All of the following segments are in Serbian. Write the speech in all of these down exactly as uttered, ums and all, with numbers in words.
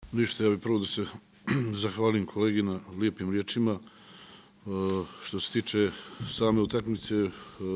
Ništa, ja bih prvo da se zahvalim kolegi na lijepim riječima. Što se tiče same utakmice,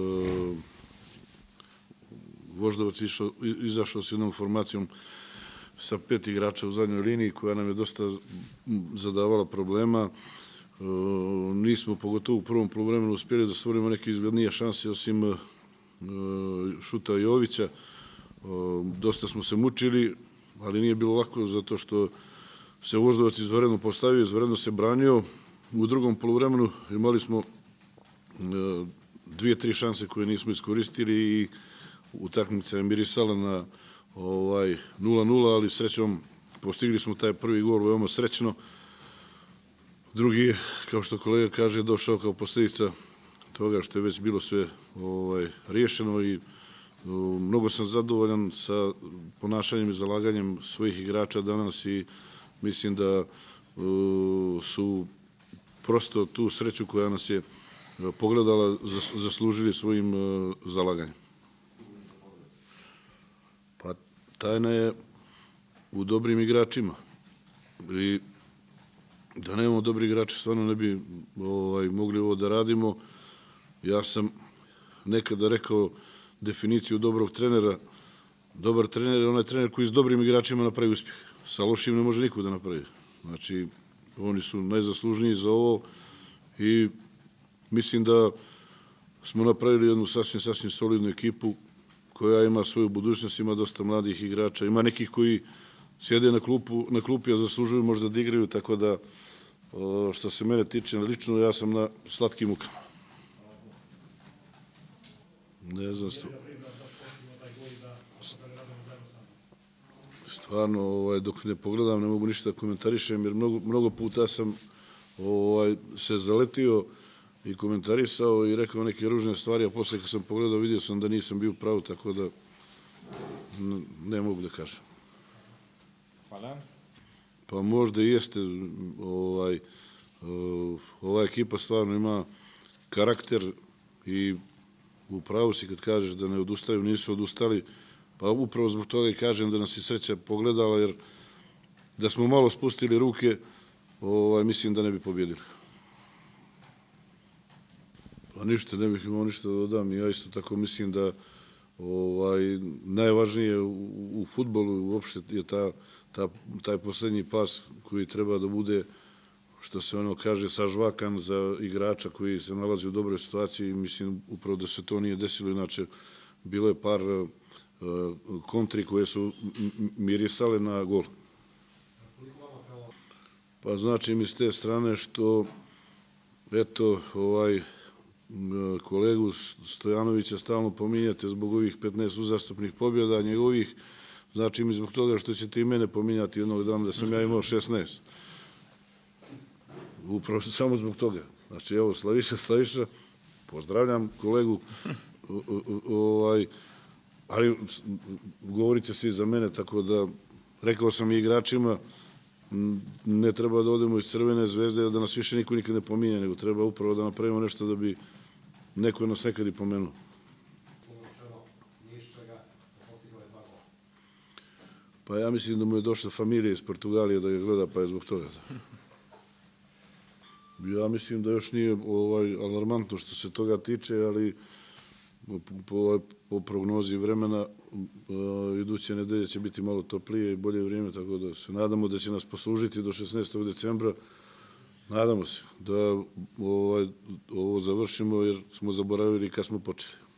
Voždovac izašao s jednom formacijom sa pet igrača u zadnjoj liniji koja nam je dosta zadavala problema. Nismo, pogotovo u prvom poluvremenu, uspjeli da stvorimo neke izglednije šanse osim šuta Jovića. Dosta smo se mučili, ali nije bilo lako zato što se Voždovac izvanredno postavio, izvanredno se branio. U drugom poluvremenu imali smo dvije, tri šanse koje nismo iskoristili i utakmica je mirisala na nula nula, ali srećom postigli smo taj prvi gol veoma srećno. Drugi, kao što kolega kaže, došao kao posljedica toga što je već bilo sve riješeno i mnogo sam zadovoljan sa ponašanjem i zalaganjem svojih igrača danas i mislim da su prosto tu sreću koja nas je pogledala zaslužili svojim zalaganjem. Pa tajna je u dobrim igračima i da nemamo dobri igrači stvarno ne bi mogli ovo da radimo. Ja sam nekada rekao definiciju dobrog trenera. Dobar trener je onaj trener koji s dobrim igračima napravi uspjeh. Sa lošim ne može niko da napravi. Znači, oni su najzaslužniji za ovo i mislim da smo napravili jednu sasvim, sasvim solidnu ekipu koja ima svoju budućnost, ima dosta mladih igrača, ima nekih koji sjede na klupi, a zaslužuju možda da igraju, tako da što se mene tiče lično, ja sam na slatkim mukama. Ne znam što. Stvarno, dok ne pogledam, ne mogu ništa da komentarišem, jer mnogo puta sam se zaletio i komentarisao i rekao neke ružne stvari, a posle kad sam pogledao vidio sam da nisam bio pravo, tako da ne mogu da kažem. Hvala. Pa možda i jeste. Ova ekipa stvarno ima karakter i u pravu si kad kažeš da ne odustaju, nisu odustali, pa upravo zbog toga i kažem da nas je sreća pogledala, jer da smo malo spustili ruke, mislim da ne bi pobjedili. Pa ništa, ne bih imao ništa da dodam. Ja isto tako mislim da najvažnije u fudbalu uopšte je taj poslednji pas koji treba da bude, što se ono kaže, sažvakan za igrača koji se nalazi u dobroj situaciji i mislim upravo da se to nije desilo, inače bilo je par kontri koje su mirisale na gol. Pa znači mi s te strane što eto ovaj kolegu Stojanovića stalno pominjate zbog ovih petnaest uzastopnih pobjeda njegovih, znači mi zbog toga što ćete i mene pominjati jednog dana da sam ja imao šesnaest. Upravo samo zbog toga. Znači evo Slaviša, Slaviša, pozdravljam kolegu, ali govorit će svi za mene, tako da rekao sam i igračima, ne treba da odemo iz Crvene zvezde, da nas više niko nikad ne pominje, nego treba upravo da napravimo nešto da bi neko nas nekad i pomenuo. Pa ja mislim da mu je došla familija iz Portugalije da ga gleda, pa je zbog toga. Ja mislim da još nije alarmantno što se toga tiče, ali po prognozi vremena iduće nedelje će biti malo toplije i bolje vrijeme, tako da se nadamo da će nas poslužiti do šesnaestog decembra. Nadamo se da ovo završimo jer smo zaboravili kad smo počeli.